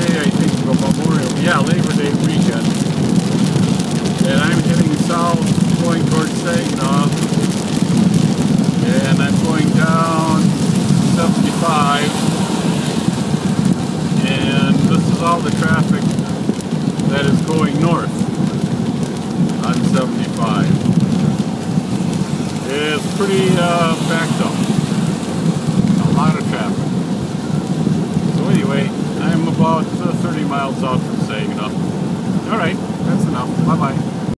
Day, I think, Memorial, yeah, Labor Day weekend. And I'm heading south, going towards Saginaw. And I'm going down 75. And this is all the traffic that is going north on 75. It's pretty packed up. A lot of traffic. So anyway, I'm about 30 miles out from Saginaw. Alright, that's enough. Bye-bye.